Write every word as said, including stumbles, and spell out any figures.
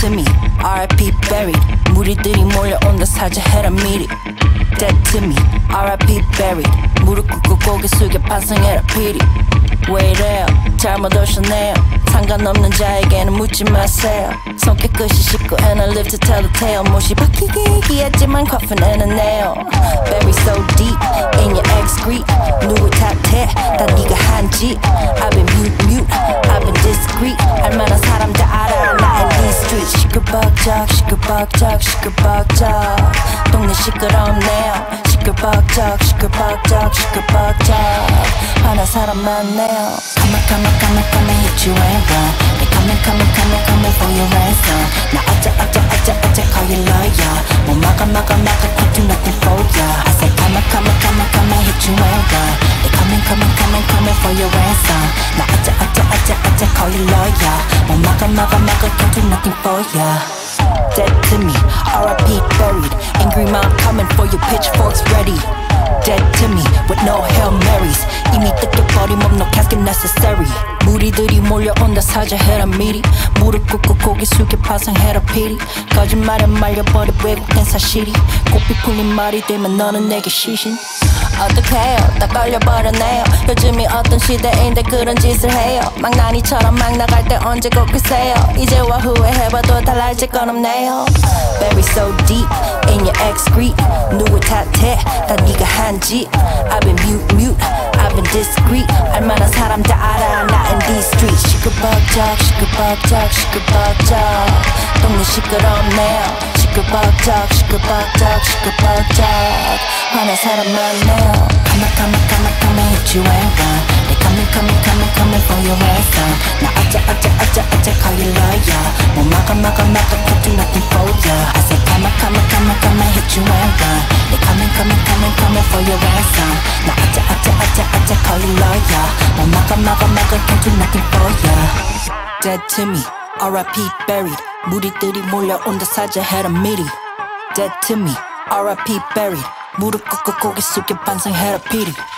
to me, R I P buried. 무리들이 몰려온다 사죄해라 미리. Dead to me, R I P buried. 무릎 꿇고 고개 숙여 반성해라 피리. 왜 이래요 잘못 오셨네요. 상관없는 자에게는 묻지 마세요. 성격 끝이 씻고 and I live to tell the tale. 못이 박히게 얘기했지만 coffin and a nail. Bury so deep in your excrete. 누구 탓해 다 네가 한 짓. I've been mute mute I've been discreet. 알만한 사람 다 알아 나 in these streets. 시끌벅적 시끌벅적 시끌벅적 동네 시끄럽네요. 시끌벅적 시끌벅적 시끌벅적 하나 사람 많네요. Come on come on come on come on hit you and run. They coming coming coming coming for your ransom. 나 어째 어째 어째 어째 call you lawyer. 뭐 막아 막아 막아 can't do nothing for ya. I say come on come on come on come on hit you and run. They coming coming coming coming for your ransom. 나 어째 어째 어째 어째 call you lawyer. 뭐 막아 막아 막아 can't do nothing for ya. Dead to me, R I P buried. Angry mom coming for your pitchforks ready. Dead to me with no Hail Marys. 이미 뜯겨버린 몸 no casket necessary. 무리들이 몰려온다 사죄해라 미리. 무릎 꿇고 고개 숙여 파상해라 피리. 거짓말에 말려버려 왜곡된 사실이. 고삐 풀린 말이 되면 너는 내게 시신. 어떡해요 다 걸려버렸네요. 요즘이 어떤 시대인데 그런 짓을 해요. 망나니처럼 막 나갈 때 언제 걷겠어요. 이제와 후회해봐도 달라질 건 없네요. Bury so deep in your excrete. 누구 탓해 다 네가 한 짓. I've been mute mute I've been discreet. 알만한 사람 다 알아 나 in these streets. 시끌벅적 시끌벅적 시끌벅적 동네 시끄럽네요. 시끌벅적 시끌벅적 시끌벅적 화난 사람 많네요. Come on come on come on come on hit you and run. They coming coming coming coming for your ransom. 나 어째 어째 어째 어째 call you lawyer. 뭐 막아 막아 막아 can't do nothing for ya. I say come on come on come on come on hit you and run. They coming coming coming coming for your ransom. 나 어째 어째 어째 어째 call you lawyer. 뭐 막아 막아 막아 can't do nothing for ya. Dead to me, R I P buried. 무리들이 몰려온다 사죄해라 미리. Dead to me, R I P buried. 무릎 꿇고 고개 숙여 반성해라 피리.